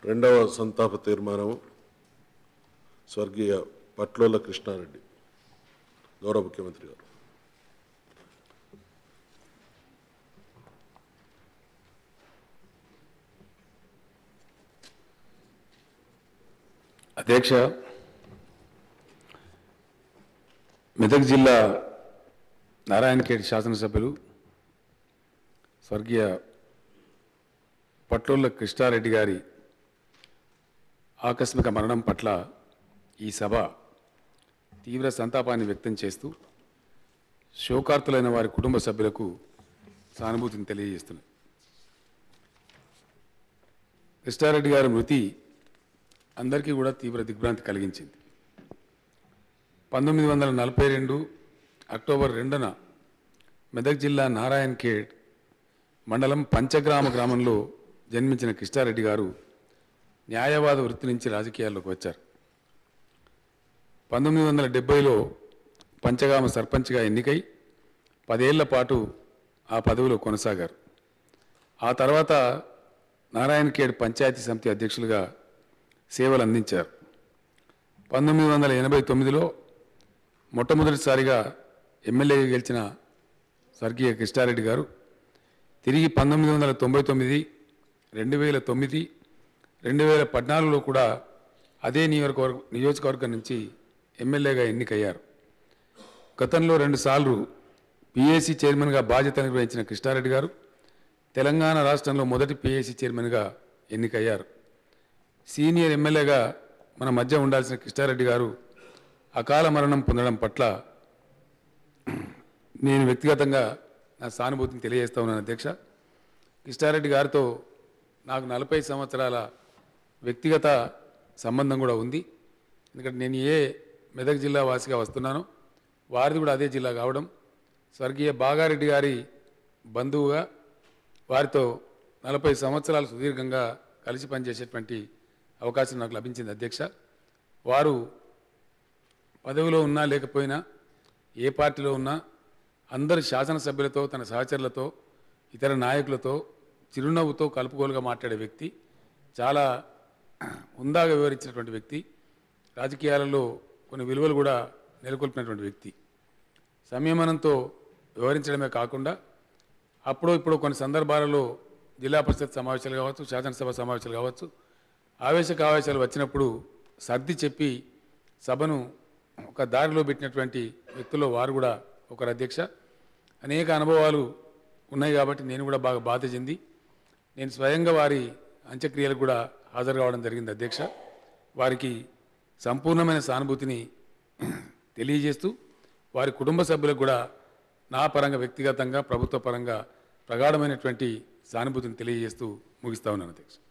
రెండవ సంతాప తీర్మానం స్వర్గీయ పట్లోల కృష్ణారెడ్డి గౌరవ ముఖ్యమంత్రి గారు. అధ్యక్ష, మెదక్ జిల్లా నారాయణఖేడ్ శాసనసభ్యులు స్వర్గీయ పట్లోల కృష్ణారెడ్డి గారి ఆకస్మిక మరణం పట్ల ఈ సభ తీవ్ర సంతాపాన్ని వ్యక్తం చేస్తూ శోకార్తులైన వారి కుటుంబ సభ్యులకు సానుభూతిని తెలియజేస్తుంది. కృష్ణారెడ్డి గారి మృతి అందరికీ కూడా తీవ్ర దిగ్భ్రాంతి కలిగించింది. 1942 అక్టోబర్ 2న మెదక్ జిల్లా నారాయణఖేడ్ మండలం పంచగ్రామ గ్రామంలో జన్మించిన కృష్ణారెడ్డి గారు న్యాయవాద వృత్తి నుంచి రాజకీయాల్లోకి వచ్చారు. 1970లో పంచగామ సర్పంచ్గా ఎన్నికై 10 ఏళ్ల పాటు ఆ పదవిలో కొనసాగారు. ఆ తర్వాత నారాయణఖేడ్ పంచాయతీ సమితి అధ్యక్షులుగా సేవలు అందించారు. 1989లో మొట్టమొదటిసారిగా ఎమ్మెల్యేగా గెలిచిన స్వర్గీయ కృష్ణారెడ్డి గారు తిరిగి 1999, 2009, 2014లో కూడా అదే నియోజకవర్గం నుంచి ఎమ్మెల్యేగా ఎన్నికయ్యారు. గతంలో 2 సార్లు పిఏసీ చైర్మన్గా బాధ్యత నిర్వహించిన కృష్ణారెడ్డి గారు తెలంగాణ రాష్ట్రంలో మొదటి పిఏసీ చైర్మన్గా ఎన్నికయ్యారు. సీనియర్ ఎమ్మెల్యేగా మన మధ్య ఉండాల్సిన కృష్ణారెడ్డి గారు అకాల మరణం పొందడం పట్ల నేను వ్యక్తిగతంగా నా సానుభూతిని తెలియజేస్తా ఉన్నాను. అధ్యక్ష, కృష్ణారెడ్డి గారితో నాకు 40 సంవత్సరాల వ్యక్తిగత సంబంధం కూడా ఉంది. ఎందుకంటే నేను ఏ మెదక్ జిల్లా వాసిగా వస్తున్నానో వారిది కూడా అదే జిల్లా కావడం, స్వర్గీయ బాగారెడ్డి గారి బంధువుగా వారితో 40 సంవత్సరాలు సుదీర్ఘంగా కలిసి పనిచేసేటువంటి అవకాశం నాకు లభించింది. అధ్యక్ష, వారు పదవిలో ఉన్నా లేకపోయినా ఏ పార్టీలో ఉన్నా అందరు శాసనసభ్యులతో, తన సహచరులతో, ఇతర నాయకులతో చిరునవ్వుతో కలుపుకోలుగా మాట్లాడే వ్యక్తి, చాలా హుందాగా వివరించినటువంటి వ్యక్తి, రాజకీయాలలో కొన్ని విలువలు కూడా నెలకొల్పినటువంటి వ్యక్తి. సంయమనంతో వివరించడమే కాకుండా అప్పుడు ఇప్పుడు కొన్ని సందర్భాలలో జిల్లా పరిషత్ సమావేశాలు కావచ్చు, శాసనసభ సమావేశాలు కావచ్చు, ఆవేశాలు వచ్చినప్పుడు సర్ది చెప్పి సభను ఒక దారిలో పెట్టినటువంటి వ్యక్తుల్లో వారు కూడా ఒకరు. అధ్యక్ష, అనేక అనుభవాలు ఉన్నాయి కాబట్టి నేను కూడా బాగా బాధ చెంది నేను స్వయంగా వారి అంత్యక్రియలకు కూడా హాజరు కావడం జరిగింది. అధ్యక్ష, వారికి సంపూర్ణమైన సానుభూతిని తెలియజేస్తూ వారి కుటుంబ సభ్యులకు కూడా నా పరంగా వ్యక్తిగతంగా ప్రభుత్వ పరంగా ప్రగాఢమైనటువంటి సానుభూతిని తెలియజేస్తూ ముగిస్తా ఉన్నాను. అధ్యక్ష.